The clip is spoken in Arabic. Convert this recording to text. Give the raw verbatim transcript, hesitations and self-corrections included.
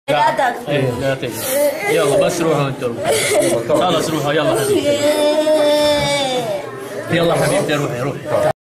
لا تقفل. ايه لا تقفل. يلا بس روحوا انتوا روحوا. خلاص روحوا يلا حبيبتي. يلا حبيبتي روحي روحي.